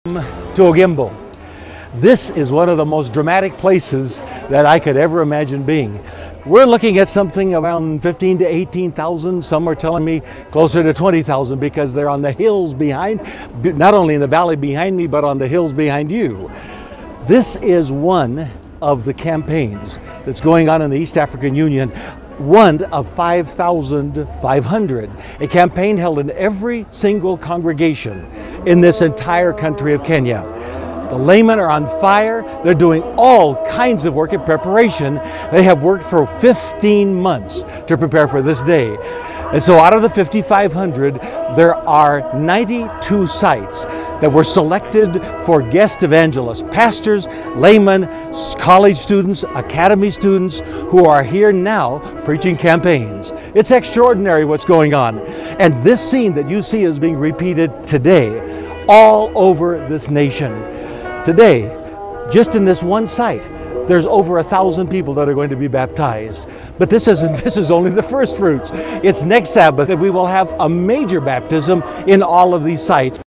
To Ogimbo. This is one of the most dramatic places that I could ever imagine being. We're looking at something around 15 to 18,000. Some are telling me closer to 20,000 because they're on the hills behind, not only in the valley behind me, but on the hills behind you. This is one of the campaigns that's going on in the East African Union, one of 5,500. A campaign held in every single congregation in this entire country of Kenya. The laymen are on fire. They're doing all kinds of work in preparation. They have worked for 15 months to prepare for this day. And so out of the 5,500, there are 92 sites that were selected for guest evangelists, pastors, laymen, college students, academy students who are here now preaching campaigns. It's extraordinary what's going on. And this scene that you see is being repeated today all over this nation. Today, just in this one site, there's over 1,000 people that are going to be baptized. But this is only the first fruits. It's next Sabbath that we will have a major baptism in all of these sites.